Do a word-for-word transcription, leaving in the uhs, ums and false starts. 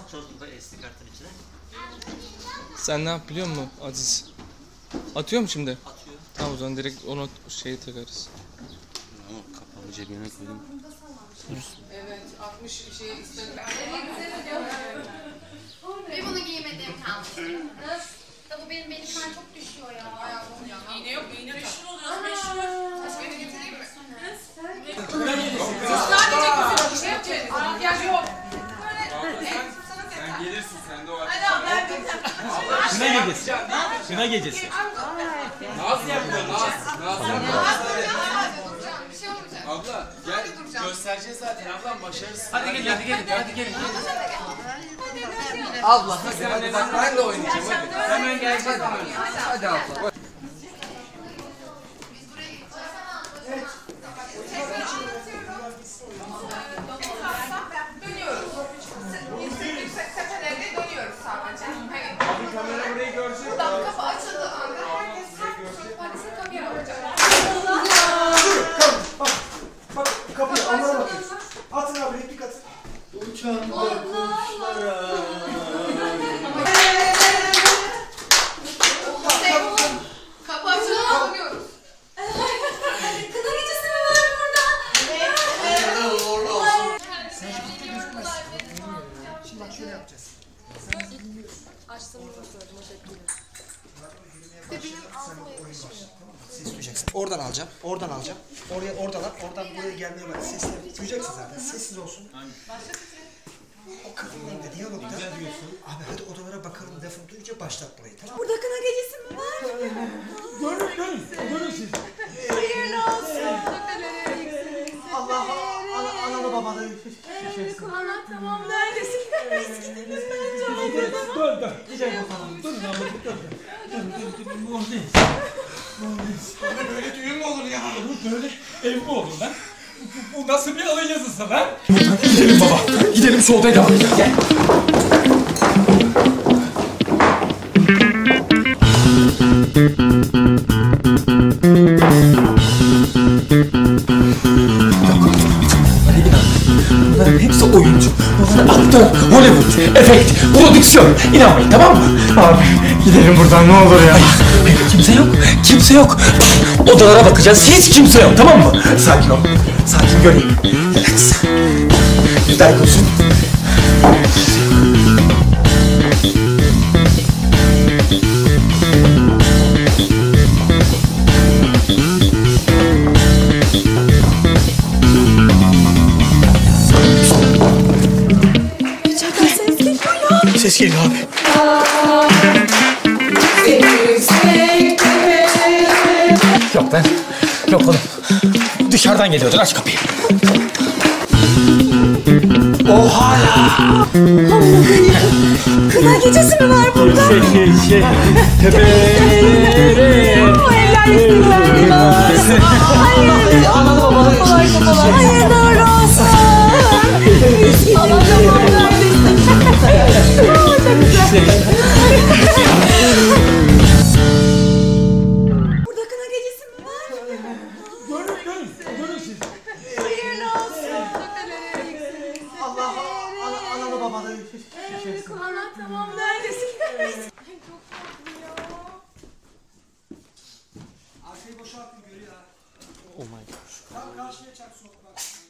at çocukla S D kartın içine. Sen ne yap biliyor musun Aziz? Atıyor mu şimdi? Atıyor. Tamam o zaman direkt onu şeyi takarız. Ama kapalı cebine koydum. Evet, altmış şey istedim. Ve bunu giymediğim kalmıştı. Da bu benim belimden çok düşüyor ya. Ayağım ya. İğne yok, iğne meşhur oluyoruz, meşhur. Taşkını getireyim mi? Sadece güzel bir şey yapacağız. İhtiyacı yok. Sen gelirsin, sen de o Hadi abla, ben de. Kına gecesi. Kına gecesi. Naz yapıyor, Naz. Naz Bir şey olmayacak. Abla gel, göstereceğiz zaten ablam, başarısın. Hadi gelin, hadi gelin, hadi gelin. Abla hadi, hadi bak ben de oynayacağım hadi. Hemen geleceğiz. Hadi abla. Dönüyoruz. Yüksek yüksek tepelerine dönüyoruz sadece. Hani. Abi kamera burayı görecek. Buradan kapı açıldığı anda herkes her polise kapıya bakacak. Bak kapıyı Allah'a bakın. Atın abi replik atın. Uçan kuşlara. Kapı açıldığı anda dönüyoruz. Kına gecesi mi var burada? Sen şimdi bitti gözükmez. Şimdi bak şöyle yapacağız. Sen oyun başla. Ses duyacaksın. Oradan alacağım. Oradan alacağım. Oraya oradan al. Oradan buraya gelmeye bak. Sesleri duyacaksın zaten. Sessiz olsun. O kadınla da diyalogda. Abi hadi odalara bakalım lafını duyunca başlat burayı. Tamam mı? Burada kına gecesi mi var? Görün, görün. Görün siz. Hayırlı olsun. Allah ana, analı babalı. Allah tamam neredesin? Biz gidelim bence abla. Dön, dön. Gidelim bakalım. Dön, dön, dön. Dön, dön. Oradayız. Abi böyle düğün mü olur ya? Böyle ev mi olur lan? Bu, bu nasıl bir alın yazısı lan? Gidelim baba. Gidelim şu odaya devam edelim. Gel. Bunların hepsi oyuncu. Bunlar aktör, Hollywood, efekt, prodüksiyon. İnanmayın tamam mı? Abi gidelim buradan ne olur ya. Hayır, kimse yok. Kimse yok. Odalara bakacağız. Hiç kimse yok tamam mı? Sakin ol. Sakin göreyim. Relax. Müdahale olsun. Ses geliyor abi. Yok lan. Yok oğlum. Dışarıdan geliyordur. Aç kapıyı. Oha ya. Kına gecesi mi var burada? Şey, şey, şey. Tepeleri. Bu evler üstünden. Hayırlı. Analı babalı. Hayırlı olsun. Allah tamam neredesin? Burada kına gecesi mi var? Görün, görün. Görün siz. Hayırlı olsun. Allah ana, analı babalı. Allah tamam neredesin? Çok tatlı ya. Arkayı boşaltın görüyor ha. Oh my gosh. Tam karşıya çak soğuk bak.